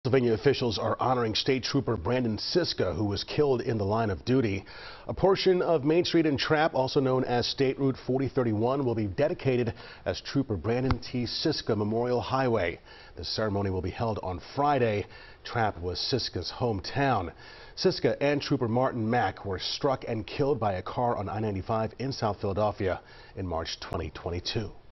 Pennsylvania officials are honoring State Trooper Branden Sisca, who was killed in the line of duty. A portion of Main Street and Trapp, also known as State Route 4031, will be dedicated as Trooper Branden T. Sisca Memorial Highway. The ceremony will be held on Friday. Trapp was Sisca's hometown. Sisca and Trooper Martin Mack were struck and killed by a car on I-95 in South Philadelphia in March 2022.